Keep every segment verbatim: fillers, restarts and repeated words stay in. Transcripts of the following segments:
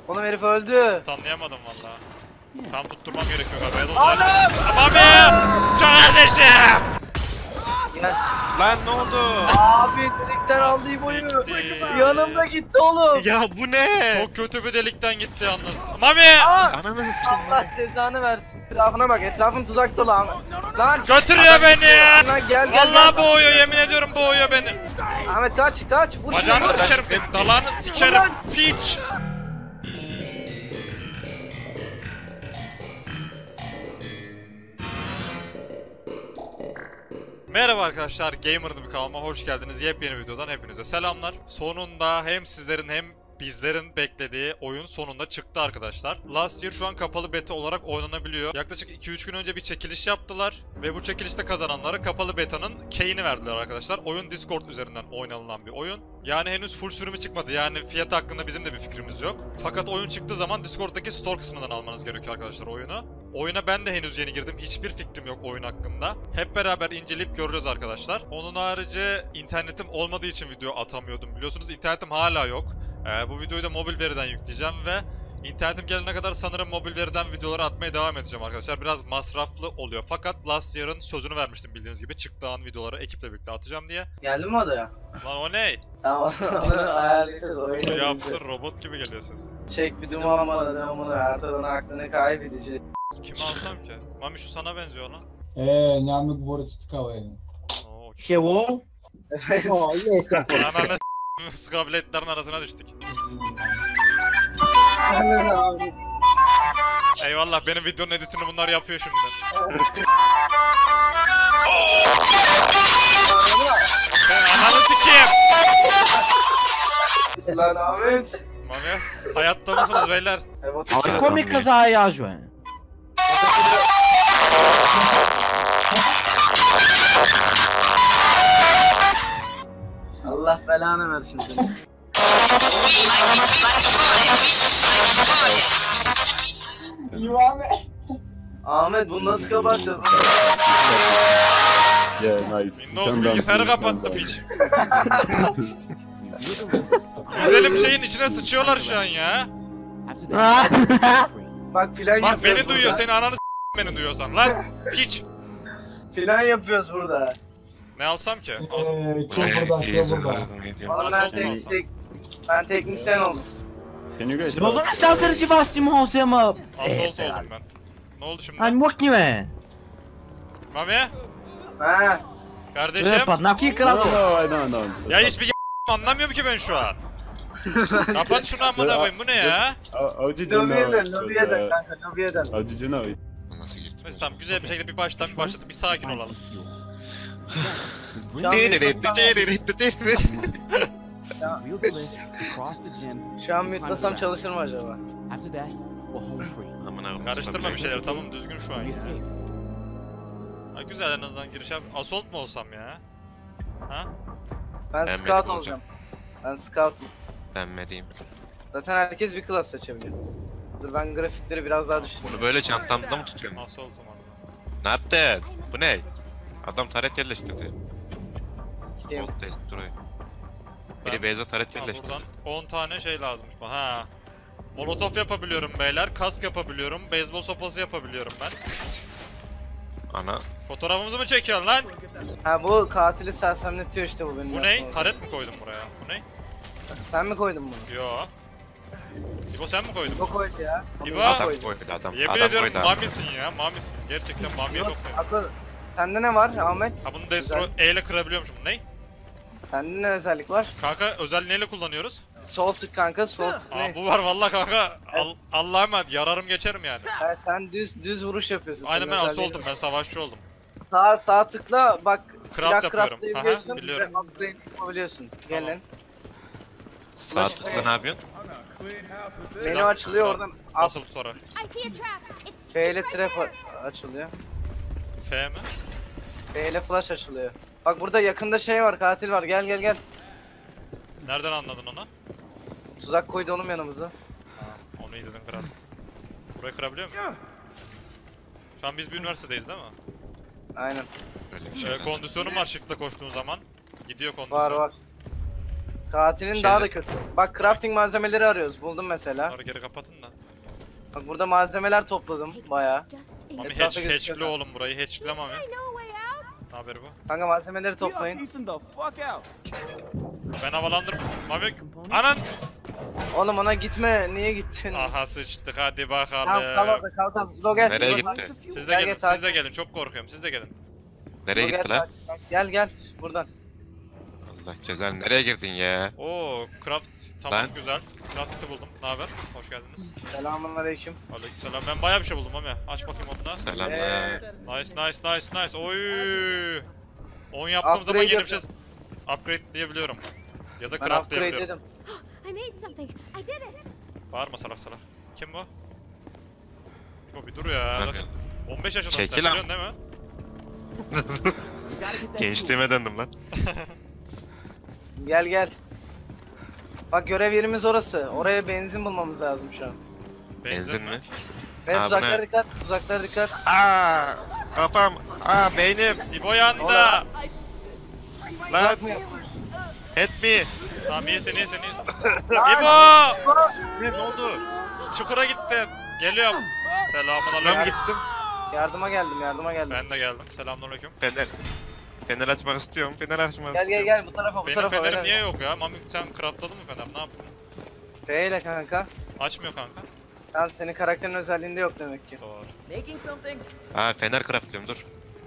Oğlum herif öldü. Tanıyamadım valla. Tam tutturmam gerekiyor galiba. Mami! Kardeşim! Gel. Lan ne oldu? Abi delikten aldı İbo'yu. Yanımda gitti oğlum. Ya bu ne? Çok kötü bir delikten gitti yalnız. Mami! Aa! Ananı s***. Allah cezanı versin. Etrafına bak, etrafın tuzak dolu Ahmet. Lan! Götürüyor beni! Lan gel gel Vallahi gel. boğuyor, yemin ediyorum boğuyor beni. Ahmet kaç kaç. Vur Bacağını şunu. sikerim senin, dalağını sikerim. Piç! Merhaba arkadaşlar, Gamer'ın bir kanalıma hoş geldiniz. Yepyeni videodan hepinize selamlar. Sonunda hem sizlerin hem bizlerin beklediği oyun sonunda çıktı arkadaşlar. Last Year şu an kapalı beta olarak oynanabiliyor. Yaklaşık iki üç gün önce bir çekiliş yaptılar. Ve bu çekilişte kazananlara kapalı betanın key'ini verdiler arkadaşlar. Oyun Discord üzerinden oynanılan bir oyun. Yani henüz full sürümü çıkmadı. Yani fiyatı hakkında bizim de bir fikrimiz yok. Fakat oyun çıktığı zaman Discord'daki store kısmından almanız gerekiyor arkadaşlar oyunu. Oyuna ben de henüz yeni girdim. Hiçbir fikrim yok oyun hakkında. Hep beraber inceleyip göreceğiz arkadaşlar. Onun harici internetim olmadığı için video atamıyordum. Biliyorsunuz internetim hala yok. Ee, bu videoyu da mobil veriden yükleyeceğim ve internetim gelene kadar sanırım mobil veriden videoları atmaya devam edeceğim arkadaşlar. Biraz masraflı oluyor. Fakat Last Year'ın sözünü vermiştim bildiğiniz gibi. Çıktığı an videoları ekiple birlikte atacağım diye. Geldin mi odaya? Lan o ne? Tamam onu ayarlayacağız. Bunu yaptın, robot gibi geliyor ses. Çek bir duman bana devamını Ertan'ın aklını kaybedecek. Kimi alsam ki? Mami şu sana benziyor lan. Eee, nie mamy gwory cytkały. Oo, Hewo? O, jest jak ananı s*** kabiletlerin arasına düştük. Eyvallah, benim videonun editini bunlar yapıyor şimdi. Ben ananı sikeyim. Lan Ahmet. Mami, hayatta mısınız beyler? Ale come kaza jaźłem. Allah belanı versin seni. Iwane! Ahmet bunu nasıl kapatacağız? Yeah, nice. Windows bilgisayarı kapattı piç. Güzelim şeyin içine sıçıyorlar şu an ya. Bak plan Bak yapıyoruz beni duyuyor, burada. seni ananı s*** beni duyuyorsan lan piç. Plan yapıyoruz burada. Ne alsam ki? Al. Eee, kto burada, kto burada? Oğlum ben, Nasıl tek, olmaz? tek, ben teknisyen oldum. Can you guys Zrozumiesz laser dziwasty mosem. Assault oldum ben. Ne oldu şimdi? Ani mokniwe. Mami? Ha, Kardeşim? Wypadł na kilka No, razy. no, I don't know. Ya hiçbir anlamıyorum ki ben şu an. Kapat şunu amına koyayım, bu ne ya? How, how did you lobiye know? dön, it lobiye was, dön uh, kanka, lobiye dön. How did you know it? Nasıl girdi? Neyse tamam, güzel bir şekilde bir baştan bir başladık, bir sakin olalım. Şu an mute'lasam, şu an mute'lasam çalışır mı acaba? Karıştırma bir şeyleri, tamam düzgün şu an ya. Ha, güzel, en azından giriş yap. Assault mu olsam ya? Ha? Ben Ben scout benim olacağım. Ben scout'um. Beğenmediğim. Zaten herkes bir class seçebiliyor. Dur ben grafikleri biraz daha düşüreyim. Bunu böyle çantamda mı tutuyorsun? Assault'um orada. Ne yaptın? Bu ne? Adam taret yerleştirdi. Kim? Gold destroy. Ben- Biri Beyza taret Ha, yerleştirdi. buradan on tane şey lazımmış bana. Ha. Molotof yapabiliyorum beyler, kask yapabiliyorum, beyzbol sopası yapabiliyorum ben. Ana. Fotoğrafımızı mı çekiyorsun lan? Ha bu katili sersemletiyor işte bu benim Bu ne? yaptığım. Taret mi koydun buraya? Bu ne? Sen mi koydun bunu? Yo. İbo sen mi koydun? Bu koydu ya. İbo. Bu Adam koydu. koydu adam. Yemin Adam ediyorum koydu. mamisin ya, mamisin. Gerçekten mamiye çok ne? Akıl. Sende ne var Ahmet? Ha, bunu destro E ile kırabiliyormuşum. Ne? Sende ne özellik var? Kanka özel neyle kullanıyoruz? Sol tık kanka, sol tık Aa, ne? bu var vallahi kanka. Al, Allah'a emanet, yararım geçerim yani. Ha, sen düz düz vuruş yapıyorsun. Aynen, Senin ben asıl özelliğin oldum, var. ben savaşçı oldum. Sağ sağ tıkla bak, silah yapıyorum. craftlayabiliyorsun. Aha, biliyorum. Ve upgrade yapabiliyorsun. Tamam. Gelin. Sağ tıkla ne yapıyorsun? Menü Silah- açılıyor silah- oradan. Up, Nasıl sonra? I see a trap. It's F ile it's trap right a- açılıyor. F mi? F ile flash açılıyor. Bak burada yakında şey var, katil var. Gel gel gel. Nereden anladın onu? Tuzak koydu onun yanımıza. Onu iyi dedin kral. Burayı kırabiliyor muyum? Şu an biz bir üniversitedeyiz değil mi? Aynen. Böyle bir şey. Ee, kondisyonum var shift'le koştuğun zaman. Gidiyor kondisyon. Var var. Katilin Şey daha de- da kötü. Bak crafting malzemeleri arıyoruz. Buldum mesela. Bunları geri kapatın da. Bak burada malzemeler topladım bayağı. Just in Mami Etrafta hatch, gözüküyor hatchli kanka. oğlum burayı. Hatchli Mami. no way out. Ne haberi bu? Kanka malzemeleri toplayın. Ben havalandır. Mami. Anan. Oğlum ona gitme. Niye gittin? Aha sıçtık hadi bakalım. Tamam kal orada kal kal. Zo gel. Nereye Zo, gitti? Siz de Gel, gelin, gel, siz takip de et. gelin. Çok korkuyorum. Siz de gelin. Nereye Zo, gel, gitti lan? takip et. Gel gel buradan. Allah cezanı, nereye girdin ya? Oo, craft tamam Lan. güzel. Craft'ı buldum. Ne haber? Hoş geldiniz. Selamünaleyküm. Aleykümselam. Ben bayağı bir şey buldum Mami. Aç bakayım onu da. Selam Ee, ya. Nice nice nice nice. Oy. on yaptığım zaman Upgrade yeni bir şey yapacağız. upgrade diyebiliyorum. Ya da Ben craft upgrade diyebiliyorum. dedim. I made something. I did it. Bağırma salak salak. Kim bu? Bu bir dur ya. Hadi. Zaten on beş yaşındasın sen Çekil lan. biliyorsun değil mi? Gençliğime döndüm lan. Gel gel. Bak görev yerimiz orası. Oraya benzin bulmamız lazım şu an. Benzin mi? Ve Aa, bu tuzaklara ne? dikkat. Tuzaklara dikkat. Aa, kafam. Aa, beynim. İbo yandı. Oğlum. Lan, Tuzak mı yap- help me. Tamam iyi seni iyi seni. Lan! İbo! Ne, ne oldu? Çukura gittim. Geliyorum. Selamun Ben aleyküm. gittim. Yardıma geldim yardıma geldim. Ben de geldim. Selamun aleyküm. Fener. Fener açmak istiyorum. Fener açmak Gel istiyorum. gel gel bu tarafa bu Benim tarafa. fenerim öyle. niye yok ya? Mami sen craftladın mı fener? Ne yaptın? F ile kanka. Açmıyor kanka. Tamam senin karakterin özelliğinde yok demek ki. Doğru. Aa, fener craftlıyorum, dur.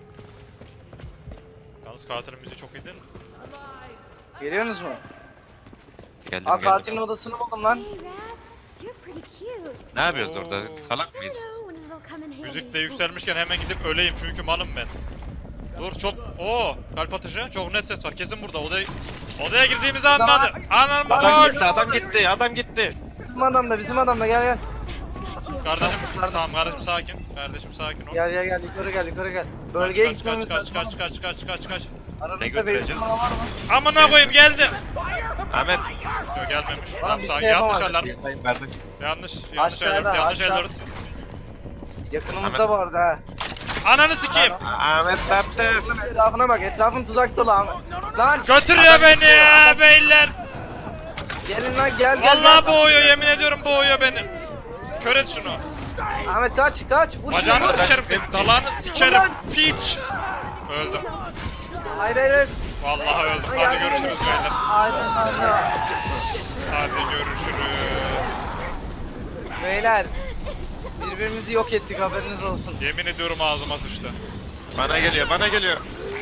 Yalnız katilin müziği çok iyi değil mi? Geliyorsunuz mu? Geldim Aa geldim. katilin odasını buldum lan. Hey, Rap. You're pretty cute. Ne yapıyoruz Oo. orada? Salak I mıyız? know when it'll come in handy. Müzik de yükselmişken hemen gidip öleyim çünkü malım ben. Dur çok... Oo kalp atışı. Çok net ses var. Kesin burada. Odaya, odaya girdiğimizi anladı. Anam Adam boş. gitti, adam gitti, adam gitti. Bizim adam da bizim adam da gel gel. Kardeşim tamam kardeşim sakin. Kardeşim sakin ol. Gel gel gel yukarı gel yukarı gel. Kaç, Bölgeye kaç, gitmemiz kaç, lazım. kaç, kaç, kaç, kaç, kaç, kaç. Aranızda Ne götüreceğiz? benzin falan var mı? Amına koyayım geldi. Ahmet. Yok gelmemiş. Lan Tamam bir sakin. şey Yanlış yapamadık. alarm. Yayındayım, verdim. Yanlış. Yanlış Aşağıda, alert. Yanlış aşağı. alert. Yakınımızda Ahmet. vardı ha. Ananı sikeyim. Ahmet ne yaptı? Etrafına bak etrafın tuzak dolu Ahmet. Lan Götürüyor beni ya beyler. gelin lan gel gel. Vallahi gel. boğuyor yemin ediyorum boğuyor beni. Kör et şunu. Ahmet kaç kaç. Vur Bacağını şunu. sikerim senin. Dalağını sikerim. Piç. Öldüm. Hayır hayır hayır. Vallahi öldüm. Hadi görüşürüz beyler. Aynen aynen. Hadi görüşürüz. Beyler. Birbirimizi yok ettik haberiniz olsun. Yemin ediyorum ağzıma sıçtı. Bana geliyor, bana geliyor.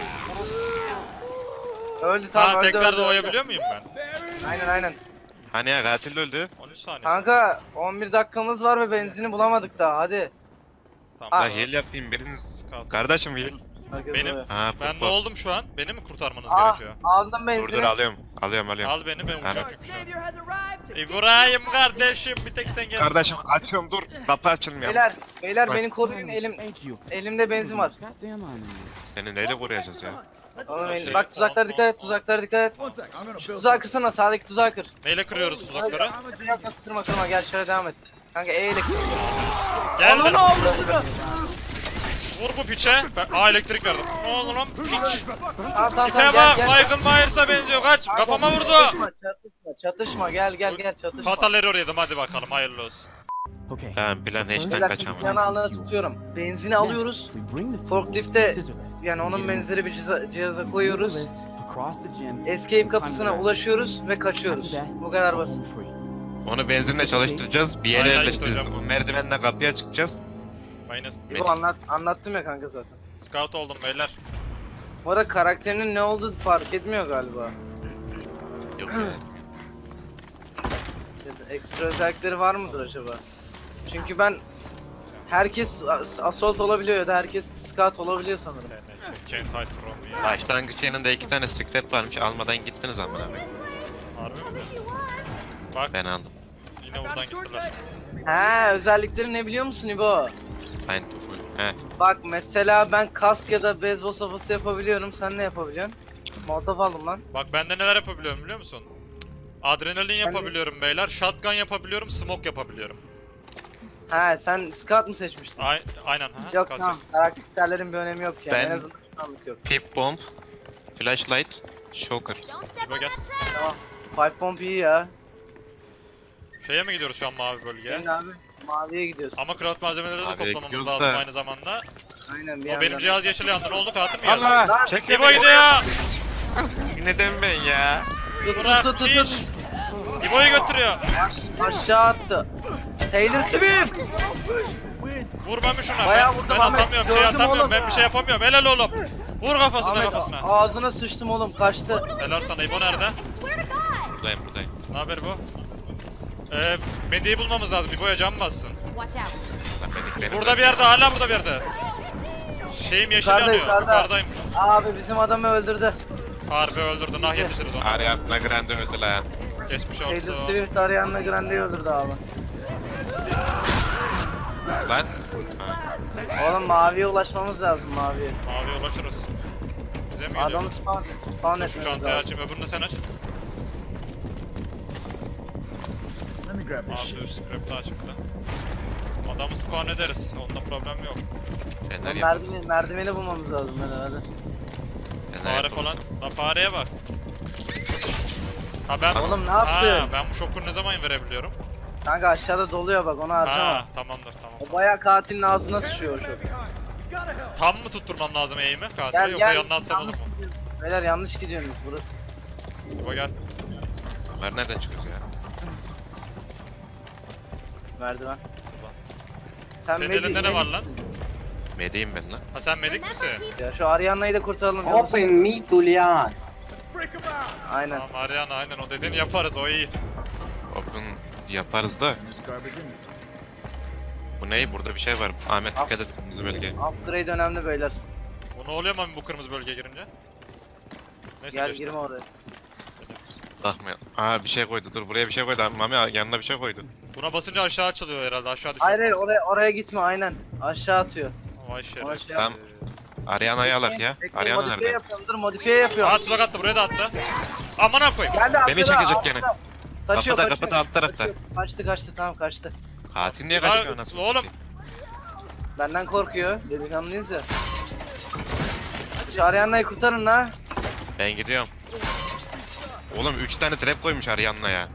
Öldü tamam Ha öldü tekrar öldü, doğabiliyor muyum ben? öldü. Aynen aynen. Hani ya, katil öldü. on üç saniye. Kanka on bir dakikamız var ve benzini bulamadık daha hadi. Tamam. La heal yapayım birinin. Scout. Kardeşim heal. Herkes Benim- oluyor. Ha, Ben ne futbol. oldum şu an? Beni mi kurtarmanız Aa, gerekiyor? aldım Dur benzini. dur alıyorum. Alıyorum alıyorum. Al beni ben uçacağım Evet. çünkü şu an. İbrahim kardeşim bir tek sen gel. Kardeşim açıyorum, dur. Kapı açılmıyor. Beyler, beyler Bak. beni koruyun elim elimde benzin var. Seni neyle koruyacağız ya? Oğlum Şey- elim, bak tuzaklara dikkat et, tuzaklara dikkat et. Şu tuzağı kırsana, sağdaki tuzağı kır. Neyle kırıyoruz tuzakları? Yok yok kırma kırma gel şöyle devam et. Kanka E ile kır. Gel Ananı lan. avradını. Vur bu piçe. Ben... Aa elektrik verdim. Ne oldu lan piç? Tamam tamam Tipe tamam bak gel gel. Michael Myers'a benziyor kaç. Kafama vurdu. Çatışma çatışma çatışma gel gel gel çatışma. Fatal error yedim hadi bakalım hayırlı olsun. Tamam, plan H'den Beyler kaç şimdi ama. planı alnına tutuyorum. Benzini alıyoruz. Forklift'te yani onun benzeri bir cihaza, cihaza koyuyoruz. Escape kapısına ulaşıyoruz ve kaçıyoruz. Bu kadar basit. Onu benzinle çalıştıracağız. Bir yere Aynen yerleştireceğiz. hocam. Bu merdivenle kapıya çıkacağız. Minus. Bu anlat, anlattım ya kanka zaten. Scout oldum beyler. Bu arada karakterinin ne olduğu fark etmiyor galiba. Yok. Ya da ekstra özellikleri var mıdır acaba? Çünkü ben herkes as- assault olabiliyor ya da herkes scout olabiliyor sanırım. Can't hide from me. Başlangıç yanında iki tane scrap varmış. Almadan gittiniz ama. Harbi mi? You want? Bak Ben aldım. yine buradan gittiler. Ha özellikleri ne biliyor musun İbo? Aynı full. He. Bak mesela ben kask ya da beyzbol sopası yapabiliyorum. Sen ne yapabiliyorsun? Molotov aldım lan. Bak ben de neler yapabiliyorum biliyor musun? Adrenalin Sen de- yapabiliyorum beyler. Shotgun yapabiliyorum. Smoke yapabiliyorum. Ha sen scout mu seçmiştin? Ay aynen ha. Yok Scout tamam. seçtim. Karakterlerin bir önemi yok yani. Ben- En azından scoutlık yok. Pip bomb. Flashlight. Shocker. Don't step İbo on gel. that trail. Five bomb iyi ya. Şeye mi gidiyoruz şu an mavi bölgeye? Gelin abi. Maviye gidiyoruz. Ama craft malzemeleri de Maviye toplamamız gidiyoruz lazım da. aynı zamanda. Aynen bir O yandan. benim cihaz yeşil yandı. Ne oldu? Katil mi geldi? Allah! Lan, Çek İbo beni. gidiyor! Neden ben ya? Tut Bırak tut tut hiç! tut. İbo'yu götürüyor. Aşağı attı. Taylor Swift. Vurmam şuna. Bayağı ben, vurdum ben Ahmet. atamıyorum, şey Gördüm atamıyorum. oğlum. Ben bir şey yapamıyorum. Helal oğlum. Vur kafasına Ahmet kafasına. ağzına sıçtım oğlum kaçtı. Helal sana. İbo nerede? Swear to God. Buradayım buradayım. Ne haber bu? Ee, Medi'yi bulmamız lazım. İbo'ya can bassın. Watch out. Lan benim, benim Burada bir yerde, hala burada bir yerde. Şeyim yeşil Yukarıda, yanıyor. yukarıda. Yukarıdaymış. Abi bizim adamı öldürdü. Harbi öldürdü. Nah yetişiriz ona. Ariana Grande öldü lan. Geçmiş Taylor olsun. Swift Ariana Grande'yi öldürdü abi. Lan. Ha. Oğlum maviye ulaşmamız lazım maviye. Maviye ulaşırız. Bize mi Adamı geliyor? spawn, spawn Dur şu etmemiz çantayı lazım. açayım. Öbürünü sen aç. Abi dur script'ı açıkta. Adamı spawn ederiz. Onda problem yok. Fener yapalım. Merdiveni, merdiveni bulmamız lazım hadi hadi. Fener Fare yapalım. falan. La fareye bak. Ha ben... Oğlum ne Ha yaptın? ben bu şokunu ne zaman verebiliyorum? Kanka aşağıda doluyor bak onu harcama. Ha tamamdır tamam. O bayağı katilin ağzına sıçıyor o çok. Tam mı tutturmam lazım eğimi katile Gel yoksa gel. yanına atsam olur Yanlış mu? gidiyorsunuz. Beyler yanlış gidiyorsunuz burası. İbo gel. Bunlar nereden çıkıyoruz ya? Merdiven. Sen Senin medi- elinde ne var lan? Medeyim ben lan. Ha sen medik misin? Ya şu Arianna'yı da kurtaralım. Yavuz. Open me Tulian. Aynen. Tamam Ariana aynen o dediğini yaparız o iyi. Open yaparız da. Bu ne? Burada bir şey var. Ahmet dikkat et kırmızı bölge. Upgrade önemli beyler. Bu ne oluyor mami bu kırmızı bölgeye girince? Neyse Gel geçti. girme oraya. Bakmayalım. Aa bir şey koydu. Dur buraya bir şey koydu. Mami yanına bir şey koydu. Buna basınca aşağı açılıyor herhalde aşağı düşüyor. Hayır hayır oraya, oraya gitme aynen. Aşağı atıyor. Vay şeref. Ona şey Tamam. Ariana'yı alak ya. Bekle, Ariana modifiye nerede? yapıyorum dur modifiye yapıyorum. Aa tuzak attı buraya da attı. Amına koyayım. Geldi Beni arkada, çekecek arkada. gene. Kaçıyor Kapıda, kaçıyor. kapıda, alt tarafta. Kaçıyor. Kaçtı kaçtı tamam kaçtı. Katil niye Ya, kaçıyor anasını? oğlum. satayım? Benden korkuyor. Delikanlıyız ya. Şu Arianna'yı kurtarın la. Ben gidiyorum. Oğlum üç tane trap koymuş Ariana ya.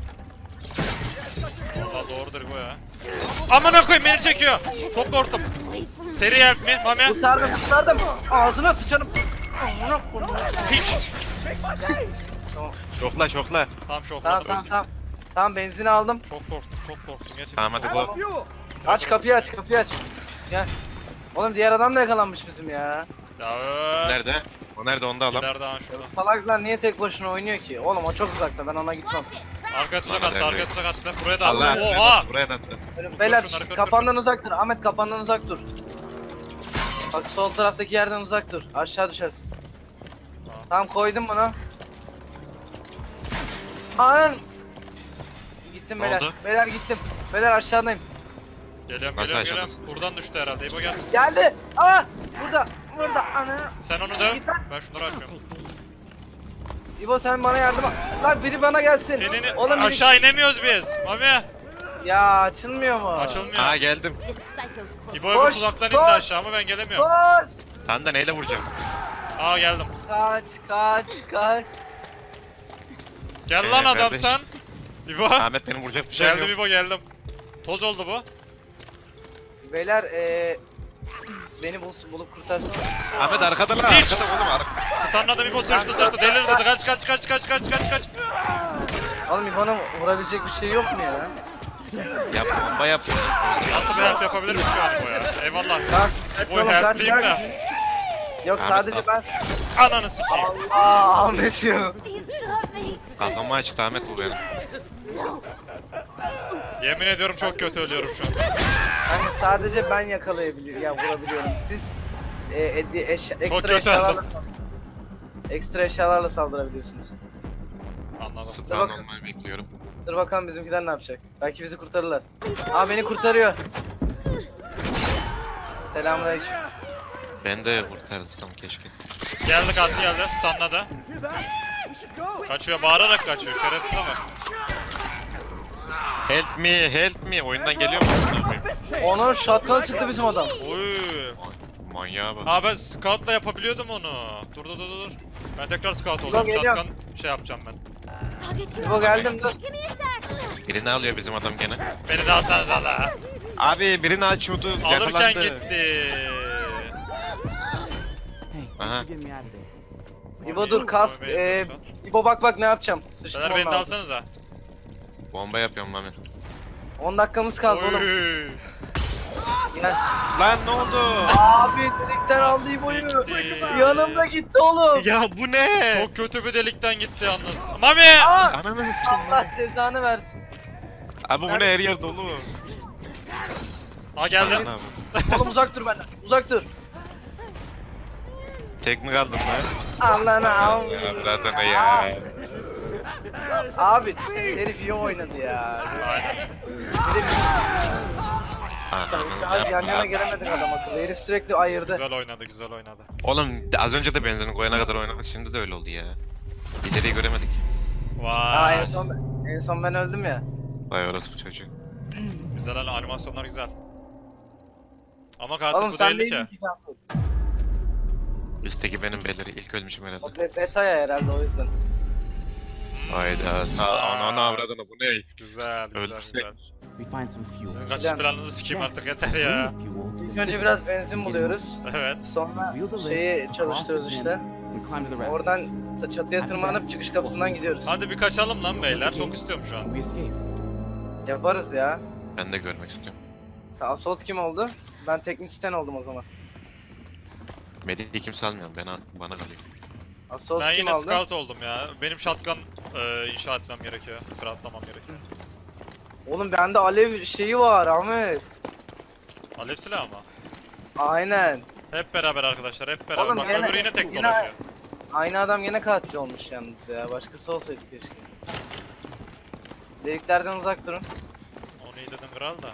Valla doğrudur bu ya. Amına koyayım beni çekiyor. Çok korktum. Seri help mi Mami? Kurtardım kurtardım. Ağzına sıçanım. Amına koyayım. Hiç. Şokla şokla. Tamam şu Tamam okladım tamam öldüm. tamam. Tamam benzini aldım. Çok korktum çok korktum gerçekten. Tamam hadi bu. Aç kapıyı aç kapıyı aç. Gel. Oğlum diğer adam da yakalanmış bizim ya. Ya öööö. Nerede? O nerede onu da alalım. İleride ha şurada. Salaklar niye tek başına oynuyor ki? Oğlum o çok uzakta ben ona gitmem. Arkaya tuzak Bana attı da arkaya öyle. tuzak attı. Buraya da Allah attı. Oha. buraya da attı. Beyler şunları kır, kapandan uzak dur. Ahmet kapandan uzak dur. Bak sol taraftaki yerden uzak dur. Aşağı düşersin. Tamam. Tamam koydum bunu. An. Gittim Ne beyler. oldu? Beyler gittim. Beyler aşağıdayım. Geliyorum Nasıl geliyorum geliyorum. aşağıdasın? Buradan düştü herhalde. İbo gel. Geldi. Aa! Burada. Burada. Ana. Sen onu döv. Git lan. Ben şunları açıyorum. İbo sen bana yardım et. Lan biri bana gelsin. Senin Oğlum biri- aşağı inemiyoruz biz. Mami. Ya açılmıyor mu? Açılmıyor. Aa geldim. This psycho's close. İbo öbür Koş, tuzaktan indi koş. aşağı ama ben gelemiyorum. Koş. Sen de neyle vuracağım? Aa geldim. Kaç kaç kaç. Gel Ee, lan adam kardeş. sen. İbo. Ahmet benim vuracak bir şey Geldim yok. İbo geldim. Toz oldu bu. Beyler eee beni bul bulup kurtarsana. Ahmet arkada lan. Hiç. Arkada oğlum arkada. Standarda İbo sıçtı sıçtı delirdi. Kaç kaç kaç kaç kaç kaç kaç. Oğlum İbo'na vurabilecek bir şey yok mu ya? Yap bomba yap. Nasıl bir help yapabilirim şu an İbo ya. Eyvallah. Kaç kaç İbo'yu oğlum kaç helpleyeyim kaç. de. Yok Ahmet, sadece al. ben. Ananı sikeyim. Allah Ahmet'im. He's got me. Kafamı açtı Ahmet bu benim. So Yemin ediyorum çok kötü ölüyorum şu an. Hani sadece ben yakalayabiliyorum ya vurabiliyorum. Siz e, edi, eşya, ekstra kötü eşyalarla oldum. ekstra eşyalarla saldırabiliyorsunuz. Anladım. Sıfır Bak- olmayı bekliyorum. Dur bakalım bizimkiler ne yapacak? Belki bizi kurtarırlar. Aa beni kurtarıyor. Selamünaleyküm. Ben de kurtarsam keşke. Geldi katil geldi. Stunladı. Kaçıyor bağırarak kaçıyor. Şerefsize bak. Help me, help me. Oyundan geliyor mu? Onun shotgun sıktı bizim adam. Uy. Manyağa bak. Aa ben scout'la yapabiliyordum onu. Dur dur dur dur. Ben tekrar scout Yok, olacağım. geliyorum. Shotgun şey yapacağım ben. I'll get you. İbo geldim dur. Give me a sec. Birini alıyor bizim adam gene. Beni de alsanıza la. Abi birini açıyordu. Alırken Yakalandı. gitti. Aha. İbo dur kask. Ee, İbo bak bak ne yapacağım. Sıçtım Beyler beni de ondan. alsanıza. Bomba yapıyorum Mami. on dakikamız kaldı oğlum. Oy. Gel. Lan ne oldu? Abi delikten aldı İbo'yu. Siktir. Yanımda gitti oğlum. Ya bu ne? Çok kötü bir delikten gitti yalnız. Mami! Aa, Ananı s**tim Allah cezanı versin. Abi bu ne her yer dolu. Aa geldim. Anam. Oğlum uzak dur benden. Uzak dur. Tek mi kaldın lan? Allah'ını al. Ya zaten ya. Abi herif iyi oynadı ya. Herif Ananı abi yan yana yapma. gelemedik adam akıllı. Herif sürekli ayırdı. Güzel oynadı, güzel oynadı. Oğlum az önce de benzin koyana kadar oynadık, şimdi de öyle oldu ya. İleriyi göremedik. Aa en Vay. son en son ben öldüm ya. Vay orası bu çocuğu. Güzel lan, animasyonlar güzel. Ama katil Oğlum bu sen değildi ki. değildin ki katil. Üstteki benim belleri ilk ölmüşüm herhalde. O be- beta'ya herhalde o yüzden. Hayda sağ ana ana avradına bu ne? Güzel, güzel, Öldürsek. güzel. We find some fuel. Sizin kaçış Güzel. planınızı sikeyim artık yeter Bring ya. the fuel to İlk the önce system. biraz benzin buluyoruz. Evet. Sonra Wheel the lift şeyi across çalıştırıyoruz the işte. gym and climb to the raft. Oradan t- çatıya tırmanıp çıkış kapısından gidiyoruz. Hadi bir kaçalım lan beyler. Çok istiyorum şu an. We escape. Yaparız ya. Ben de görmek istiyorum. Assault kim oldu? Ben teknisyen oldum o zaman. Medi'yi kimse almıyor, ben al, bana kalıyor. Assault Ben kim yine aldı? scout oldum ya. Benim shotgun e, inşa etmem gerekiyor. Craftlamam gerekiyor. Oğlum bende alev şeyi var Ahmet. Alev silahı mı? Aynen. Hep beraber arkadaşlar, hep beraber. Oğlum Bak gene- öbürü yine tek yine- dolaşıyor. Aynı adam gene katil olmuş yalnız ya. Başkası olsaydı keşke. Deliklerden uzak durun. Onu iyi dedin kral da.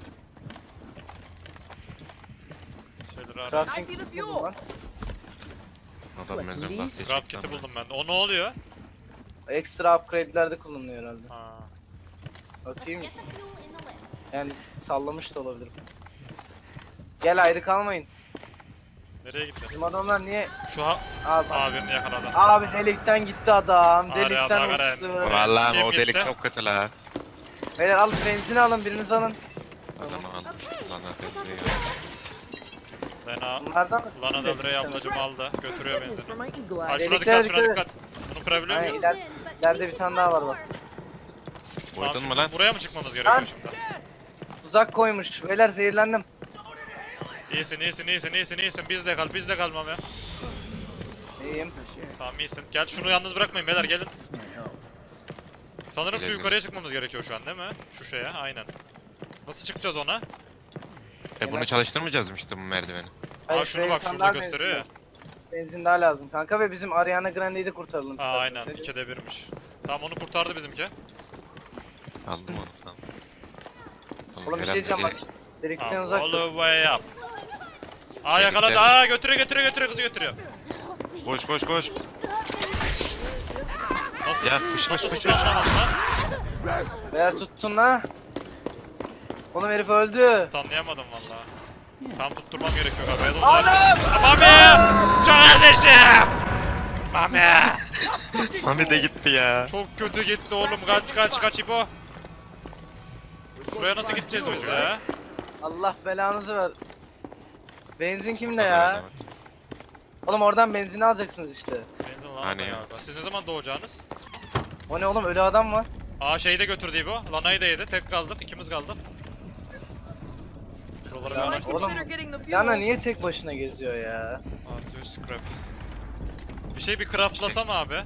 Şeyleri ara. Crafting kit buldum lan. Adam benzin lastiği Craft çekti kit'i ama. buldum ben. O ne oluyor? Ekstra upgrade'lerde kullanılıyor herhalde. Ha. Bakayım. Get the fuel in the lift. Yani sallamış da olabilirim. Gel ayrı kalmayın. Nereye gitti? Bizim adamlar niye... Şu ha... Abi, Aa birini yakaladı. abi delikten gitti adam. Hadi Delikten adam, hadi. uçtu. Vallahi Kim o delik gitti? çok kötü la. Beyler alın benzini alın biriniz alın. Adamı aldım. Lan hadi ya. Lena, Bunlardan mı? Lana Del Rey ablacım aldı. Götürüyor benzini. Ha şuna Deliklere dikkat, şuna dikkat. dikkat. Bunu kırabiliyor Aynen, muyum? iler, ileride bir tane daha var bak. Tamam, Vurdun mu şimdi lan? buraya mı çıkmamız gerekiyor Lan. şimdi? Tuzak koymuş. Beyler zehirlendim. İyisin, iyisin, iyisin, iyisin, iyisin. Bizde kal, bizde kal Mami. İyiyim. Tamam iyisin. Gel şunu yalnız bırakmayın beyler, gelin. Sanırım şu Gelin. yukarıya çıkmamız gerekiyor şu an değil mi? Şu şeye, aynen. Nasıl çıkacağız ona? E bunu çalıştırmayacağız mı işte bu merdiveni? Aa Hayır, şunu şuraya bak, bir tane şurada daha gösteriyor ya. benzin lazım. Benzin daha lazım kanka ve bizim Ariana Grande'yi de kurtaralım. Aa istersen. aynen, ikide birmiş. Tamam onu kurtardı bizimki. Aldım onu tamam. Oğlum bir şey diyeceğim bak. Delikten Tamam, uzak all dur. the way up. Aa yakaladı, aa götürüyor, götürüyor, götürüyor, kızı götürüyor. Koş koş koş. Nasıl? Ya fış fış Nasıl fış tutuyorsun fış. anasını? Beyler tutun la. Oğlum herif öldü. Tanıyamadım valla. Tam tutturmam gerekiyor galiba. Anam! Mami! Kardeşim! Mami! Mami de gitti ya. Çok kötü gitti oğlum. Kaç kaç kaç İbo. Şuraya nasıl gideceğiz biz ya? Allah belanızı ver. Benzin kimde ya? Oğlum oradan benzini alacaksınız işte. Benzin lan Hani hani ya? galiba. Siz ne zaman doğacaksınız? O ne oğlum ölü adam var. Aa şeyi de götürdü İbo. Lana'yı da yedi. Tek kaldık. İkimiz kaldık. Şuraları bir araştır. Oğlum Yana niye tek başına geziyor ya? Artı scrap. Bir şey bir craftlasam abi.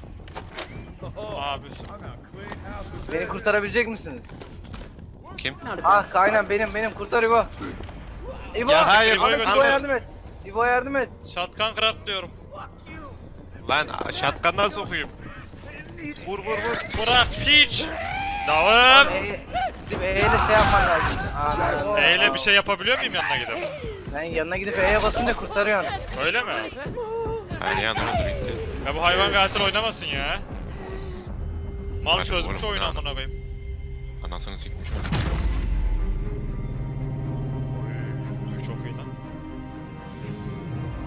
Abi. Beni kurtarabilecek misiniz? Kim? Ah aynen benim benim kurtar İbo. İbo! Ya hayır, İbo İbo'yu İbo götür. yardım et. İbo yardım et. Shotgun craft diyorum. Lan şatkandan sokuyum. Vur vur vur. Bırak piç. Davım. E, gidip E ile şey yapman lazım. Aa, E ile bir şey yapabiliyor muyum yanına gidip? ben yanına gidip E'ye basınca kurtarıyorsun. Öyle mi? Hani ya ne oldu bitti. Ya bu hayvan katil oynamasın ya. Mal Hadi çözmüş oğlum, oyunu ya. amına koyayım. Anasını sikmiş. Müzik çok iyi lan.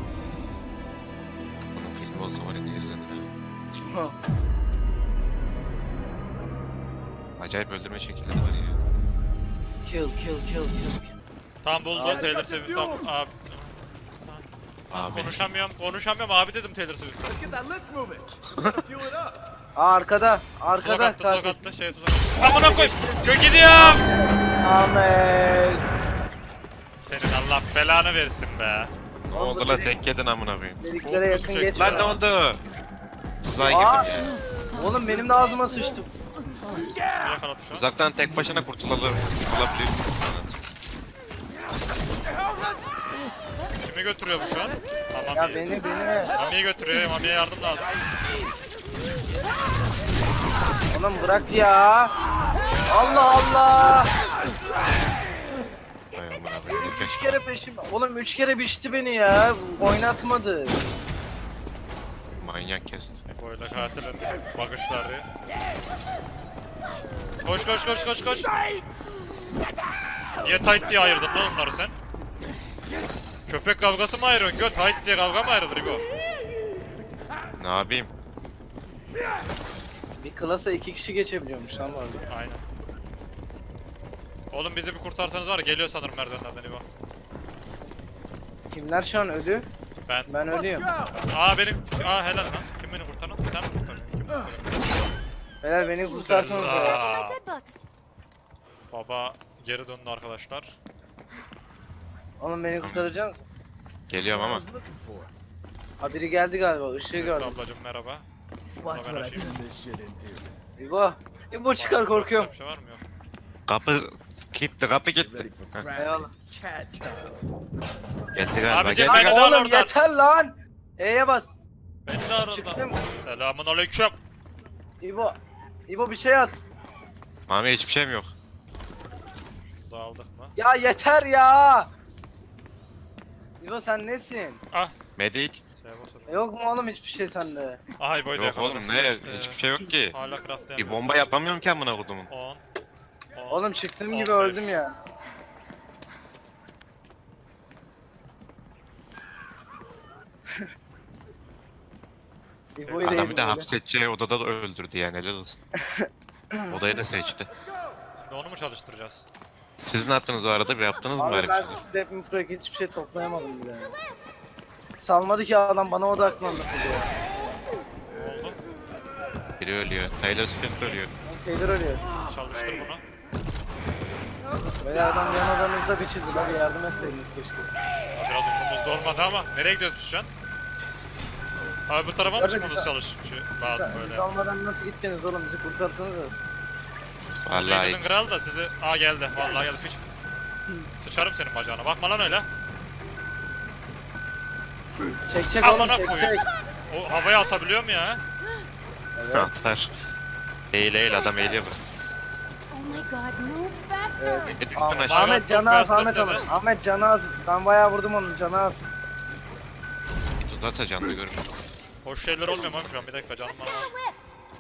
Bunun filmi olsa var ya ne izlenir ha. Acayip öldürme şekilleri var ya. Kill kill kill kill. Tam buldu Taylor Swift tam abi. Abi. Konuşamıyorum. Konuşamıyorum abi dedim Taylor Swift'e. Aa arkada. Tuzak Arkada. attı, tuzak katil. attı, şey tuzak attı. Amına koy. Gö gidiyorum. Ahmet. Senin Allah belanı versin be. Ne oldu la tek yedin amına koyayım. Deliklere yakın Çok geçme. Lan ne oldu? Tuzağa Aa! girdim ya. Oğlum benim de ağzıma sıçtım. Yakaladı şu an. Uzaktan tek başına kurtulalım. Kurtulabiliyorsun. Kimi götürüyor bu şu an? Tamam Ya iyi. beni beni. Mami'yi götürüyor. Mami'ye yardım lazım. Oğlum bırak ya. Allah Allah. Ay amına koyayım. Üç kere peşim. Oğlum üç kere biçti beni ya. Oynatmadı. Manyak kesti. Böyle katilin bakışları. Koş koş koş koş koş. Niye tight diye ayırdın lan onları sen? Köpek kavgası mı ayırıyorsun? Göt tight diye kavga mı ayrılır İbo? Ne yapayım? Bir klasa iki kişi geçebiliyormuş lan vardı. Aynen. Oğlum bizi bir kurtarsanız var ya, geliyor sanırım merdivenlerden İbo. Kimler şu an ölü? Ben. Ben ölüyorum. Aa benim. Aa helal lan. Kim beni kurtardı? Sen mi kurtardın? Kim kurtardı? Beyler beni kurtarsanız ya. Selam. My bed bugs. Baba geri döndü arkadaşlar. Oğlum beni kurtaracak mısın? Geliyorum ama. Ha biri geldi galiba. Işığı gördüm. Ablacım merhaba. Şunu da ben açayım. İbo. İbo çıkar korkuyorum. Bir şey var mı? Yok. Kapı gitti, kapı gitti. Heh, Eyvallah. geldi galiba. Abi, Geldi Beni Lan de galiba. al oğlum oradan. yeter lan. E'ye bas. Beni de aradı. Çıktım. Selamun aleyküm. İbo. İbo bir şey at. Mami hiçbir şeyim yok. Şunu da aldık mı? Ya yeter ya. İbo sen nesin? Ah. Medik. Şey basalım. E, Yok mu oğlum hiçbir şey sende? Aha İbo'yu da Yok yakaladım. oğlum ne? İşte. Hiçbir şey yok ki. Hala krast Bir bomba yapamıyorum ki amına kodumun. on. Oğlum çıktığım gibi on beş. öldüm ya. İbo'yu da Adamı yedim da öyle. hapsedeceği odada da öldürdü yani, helal olsun. Odayı da seçti. Şimdi onu mu çalıştıracağız? Siz ne yaptınız o arada? Bir yaptınız mı Abi bari ben bir şey? Rap Mifrak hiçbir şey toplayamadım bile. Salmadı ki adam bana odaklandı. Ne oldu? Biri ölüyor. Taylor Swift ölüyor. Taylor ölüyor. Çalıştır bunu. Böyle adam yan odamızda biçildi. Abi yardım etseydiniz keşke. Ya biraz umurumuzda olmadı ama. Nereye gidiyoruz biz şu an? Abi bu tarafa mı Nerede çıkmamız güzel? çalış lazım Biz böyle. almadan nasıl gittiniz oğlum bizi kurtarsanız da. Vallahi Leydin'in kral da sizi... Aa geldi. Vallahi geldi. Piç. Sıçarım senin bacağına. Bakma lan öyle. Çek çek Amına oğlum çek koyayım. çek. O havaya atabiliyor mu ya? Evet. atlar. Eğil eğil, adam eğiliyor bak. Oh my god, move faster. Evet. Bir düştün Ah- aşağı. Ahmet canı az Bastır Ahmet dedi. Ahmet. Ahmet canı az. Ben bayağı vurdum onun canı az. Bir tutarsa canlı görür. Hoş şeyler olmuyor mu abi şu an? Bir dakika canım var. Got a lift.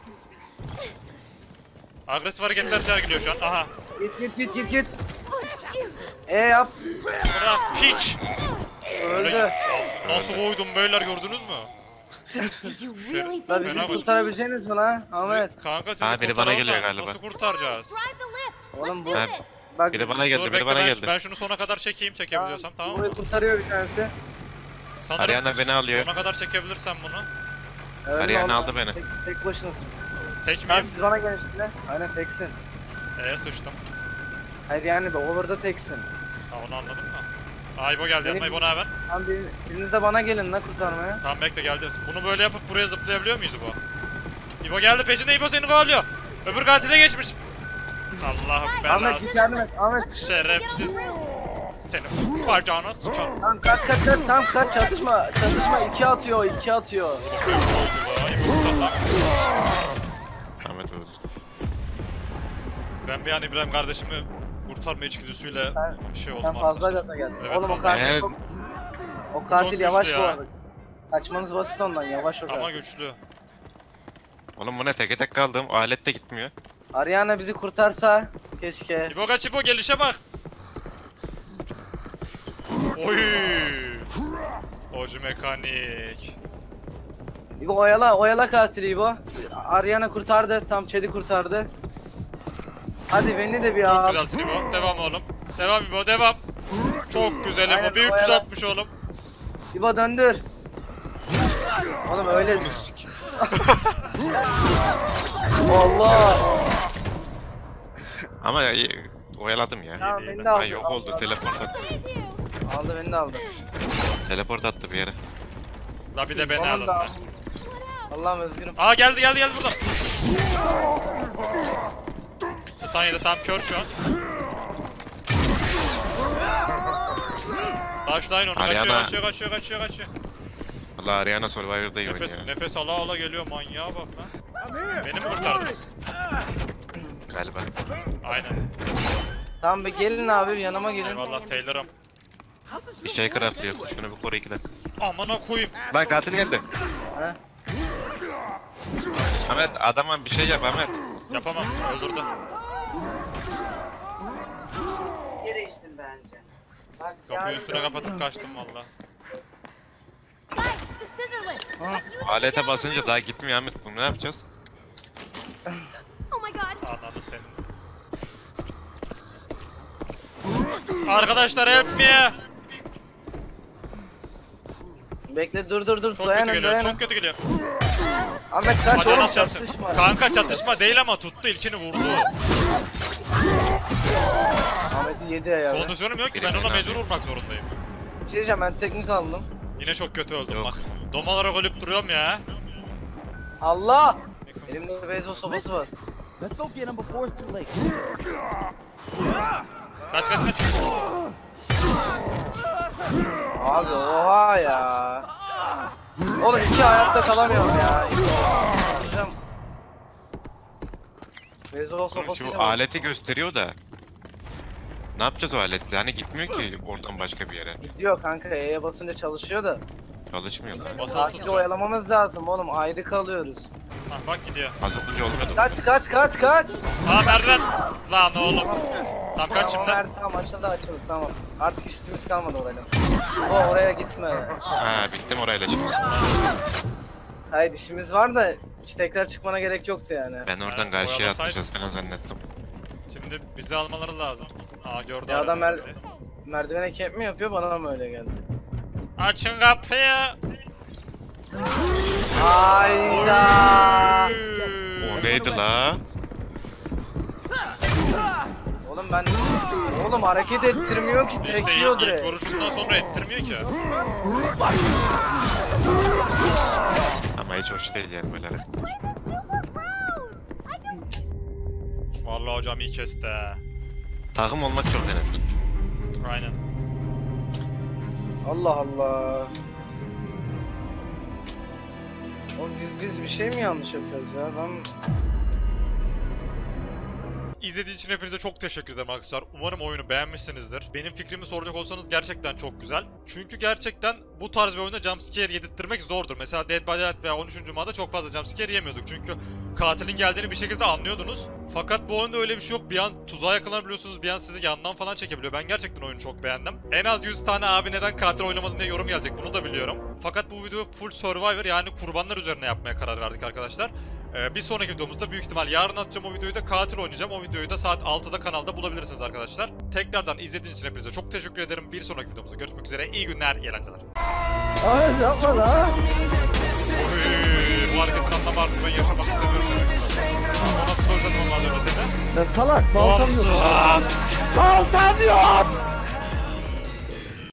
Agresif hareketler sergiliyor şu an. Aha. Git git git git git. Push you. E yap. Bırak piç. Öldü. Nasıl koydum beyler, gördünüz mü? Did you really Lan think bizi Fena bak. kurtarabileceğiniz mi lan? Ahmet. Sizi, kanka sizi Ha, biri bana kurtaralım geliyor da galiba. Nasıl kurtaracağız? drive the lift? Oğlum Let's bu- do Ha, this. Bak biri bana Dur geldi, biri bekle, bana ben, geldi. ben şunu sona kadar çekeyim, çekebiliyorsam tamam mı? Burayı kurtarıyor bir tanesi. Sanırım Ariana beni alıyor. Sona kadar çekebilirsem bunu. Öyle Ariana oldu. aldı beni. Tek, tek başınasın. Tek Tamam miyim? siz bana gelin şimdi. Aynen teksin. Eee sıçtım. Hayır yani be over'da teksin. Ha onu anladım da. Aa İbo geldi yanıma, Benim- İbo ne haber? Tamam bir, biriniz de bana gelin lan kurtarmaya. Tamam bekle geleceğiz. Bunu böyle yapıp buraya zıplayabiliyor muyuz İbo? İbo geldi peşinde, İbo seni kovalıyor. Öbür katile geçmiş. Allah'ım Ahmet belası. git yardım et. Ahmet. Şerefsiz. Senin bacağına sıçar. Tamam kaç kaç kaç tamam kaç çatışma. Çatışma iki atıyor iki atıyor. Ahmet öldü. Ben bir an İbrahim kardeşimi kurtarma içgüdüsüyle Ben, bir şey oldum ben fazla arkadaşlar. gaza geldim. Evet, Oğlum o fazla. katil Evet. çok... O katil Çok yavaş güçlü bu ya. arada. Kaçmanız basit ondan yavaş o Ama katil. güçlü. Oğlum bu ne, teke tek kaldım. O alet de gitmiyor. Ariana bizi kurtarsa keşke. İbo kaç İbo, gelişe bak. Oy. Ocu mekanik. İbo oyala oyala katili İbo. Ariana kurtardı tam Çedi kurtardı. Hadi beni de bir Çok al. güzelsin İbo. Devam oğlum. Devam İbo devam. Çok güzel Aynen, İbo. Bir üç yüz altmış oğlum. İbo döndür. Oğlum öyle. Allah. Ama ya, iyi, oyaladım ya. Tamam, İyi, beni iyi. de aldı, Ay yok aldı, oldu. aldı. Teleport attı. Aldı beni de aldı. Teleport attı bir yere. La bir de beni alın. Sonunda lan. aldım. Allah'ım özgürüm. Aa geldi geldi geldi burada. Stun yedi tam kör şu an. Taşlayın onu kaçıyor Ariana. kaçıyor kaçıyor kaçıyor kaçıyor. Valla Ariana Survivor'da iyi Nefes, oynuyor. nefes ala ala geliyor manyağa bak lan. Beni mi kurtardınız? Galiba. Aynen. Tamam be gelin abi yanıma gelin. Eyvallah Taylor'ım. Bir şey craftlıyor. Şunu bir koru iki dakika. Amına koyayım. Lan katil geldi. He? Ahmet adama bir şey yap Ahmet. Yapamam öldürdü. Yere içtin bence. Bak Kapıyı üstüne kapatıp kaçtım valla. Guys, the scissor lift. Let's use it Alete together. basınca daha gitmiyor Ahmet. Bunu ne yapacağız? Oh my god. Ananı senin. Arkadaşlar help me. Bekle dur dur dur Çok dayanın kötü geliyor dayanın. çok kötü geliyor. Ahmet kaç Hadi oğlum nasıl yapacağım? çatışma. Kanka çatışma değil ama tuttu ilkini vurdu. Ahmet'i yedi ya. be. Kondisyonum yok ki ben Birini ona ben mecbur vurmak zorundayım. Bir şey diyeceğim ben teknik aldım. Yine çok kötü öldüm Yok. bak. Domalara ölüp duruyorum ya. Allah! Elimde beyzbol sopası var. Let's go get him before it's too late. Kaç kaç kaç. Abi oha ya. Oğlum iki hayatta kalamıyorum ya. Hocam. Beyzbol Oğlum sopasıyla şu mı? aleti gösteriyor da. Ne yapacağız o aletle? Hani gitmiyor ki oradan başka bir yere. Gidiyor kanka E'ye basınca çalışıyor da. Çalışmıyor da. Basılı Tatili tutacağım. oyalamamız lazım oğlum ayrı kalıyoruz. Hah bak gidiyor. Az önce olmuyordu. Kaç kaç kaç kaç. Aa merdiven. Lan oğlum. Tam kaç Tamam şimdi. Mert, tamam açıldı açıldı tamam. Artık hiçbirimiz kalmadı orayla. O oraya gitme. Ha bittim orayla şimdi. Hayır işimiz var da hiç tekrar çıkmana gerek yoktu yani. Ben oradan Evet, karşıya oyalasaydın. atlayacağız falan zannettim. Şimdi bizi almaları lazım. Aa gördü Ya adam arabayı. mer merdivene kemp mi yapıyor bana mı öyle geldi? Açın kapıyı. Hayda. O neydi la? Oğlum ben oğlum hareket ettirmiyor ki tek İşte yiyor ilk, ilk direkt. vuruşundan sonra ettirmiyor ki. Ama hiç hoş değil yani böyle hareketler. Vallahi hocam iyi kesti ha. Takım olmak çok önemli. Aynen. Allah Allah. Oğlum biz biz bir şey mi yanlış yapıyoruz ya? Ben İzlediğiniz için hepinize çok teşekkür ederim arkadaşlar. Umarım oyunu beğenmişsinizdir. Benim fikrimi soracak olsanız gerçekten çok güzel. Çünkü gerçekten bu tarz bir oyunda jumpscare yedirttirmek zordur. Mesela Dead by Daylight veya on üçüncü Ma'da çok fazla jumpscare yemiyorduk. Çünkü katilin geldiğini bir şekilde anlıyordunuz. Fakat bu oyunda öyle bir şey yok. Bir an tuzağa yakalanabiliyorsunuz, bir an sizi yandan falan çekebiliyor. Ben gerçekten oyunu çok beğendim. En az yüz tane abi neden katil oynamadın diye yorum gelecek, bunu da biliyorum. Fakat bu videoyu full Survivor yani kurbanlar üzerine yapmaya karar verdik arkadaşlar. Ee, bir sonraki videomuzda büyük ihtimal yarın atacağım o videoyu da katil oynayacağım. O videoyu da saat altıda kanalda bulabilirsiniz arkadaşlar. Tekrardan izlediğiniz için hepinize çok teşekkür ederim. Bir sonraki videomuzda görüşmek üzere. İyi günler, iyi eğlenceler. Ay yapma la. Oy, bu hareketin anlamı artık ben yaşamak istemiyorum demek. O nasıl özledim ama az önce seni? Ya salak baltam yok. Olsun. Baltam yok.